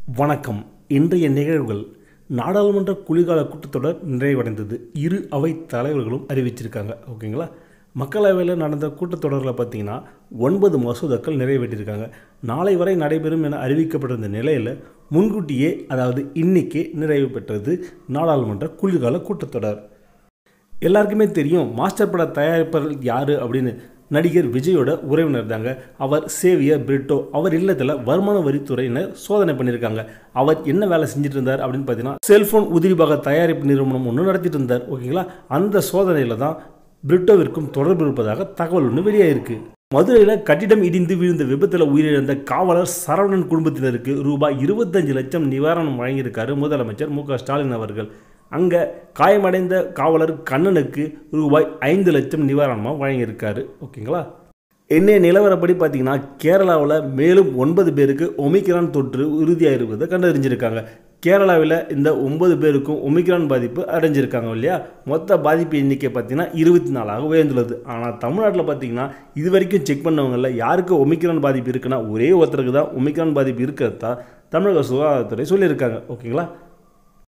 வணக்கம். இன்றைய நிகழ்வுகள் நாடாளுமன்ற குளிர்கால கூட்டத்தொடர் நிறைவடைந்தது. இரு அவை தலைவர்களும் அறிவிச்சிருக்காங்க. ஓகேங்களா? மக்களவையில் நடந்த கூட்டத்தொடரில் பார்த்தீங்கன்னா 9 மசோதாக்கள் நிறைவேற்றியிருக்காங்க. நாளை வரை நடைபெறும் என அறிவிக்கப்பட்டிருந்த நிலையில் முன்கூட்டியே அதாவது இன்னைக்கே நிறைவு பெற்றது நாடாளுமன்ற குளிர்கால கூட்டத்தொடர். எல்லாருக்குமே தெரியும் மாஸ்டர் பட தயாரிப்பாளர் யார் அப்படின்னு. நடிகர் விஜயோட உறவினர் தாங்க. அவர் சேவியர் பிரிட்டோ. அவர் இல்லத்தில் வருமான வரித்துறையினர் சோதனை பண்ணியிருக்காங்க. அவர் என்ன வேலை செஞ்சுட்டு இருந்தார் அப்படின்னு பார்த்தீங்கன்னா செல்போன் உதிரிபாக தயாரிப்பு நிறுவனம் ஒன்று நடத்திட்டு இருந்தார். ஓகேங்களா? அந்த சோதனையில் தான் பிரிட்டோவிற்கும் தொடர்பு இருப்பதாக தகவல் ஒன்று வெளியாயிருக்கு. மதுரையில் கட்டிடம் இடிந்து விழுந்த விபத்தில் உயிரிழந்த காவலர் சரவணன் குடும்பத்தினருக்கு ரூபாய் 25 லட்சம் நிவாரணம் வழங்கியிருக்காரு முதலமைச்சர் மு.க.ஸ்டாலின் அவர்கள். அங்கே காயமடைந்த காவலர் கண்ணனுக்கு ரூபாய் 5 லட்சம் நிவாரணமாக வழங்கியிருக்காரு. ஓகேங்களா? என்ன நிலவரப்படி பார்த்தீங்கன்னா கேரளாவில் மேலும் 9 பேருக்கு ஒமிக்ரான் தொற்று உறுதியாக இருப்பதை கண்டறிஞ்சிருக்காங்க. கேரளாவில் இந்த 9 பேருக்கும் ஒமிக்ரான் பாதிப்பு அடைஞ்சிருக்காங்க இல்லையா? மொத்த பாதிப்பு எண்ணிக்கை பார்த்தீங்கன்னா 24ஆக உயர்ந்துள்ளது. ஆனால் தமிழ்நாட்டில் பார்த்தீங்கன்னா இது வரைக்கும் செக் பண்ணவங்களில் யாருக்கு ஒமிக்ரான் பாதிப்பு இருக்குன்னா ஒரே ஒருத்தருக்கு தான் ஒமிக்ரான் பாதிப்பு இருக்கிறதா தமிழக சுகாதாரத்துறை சொல்லியிருக்காங்க. ஓகேங்களா?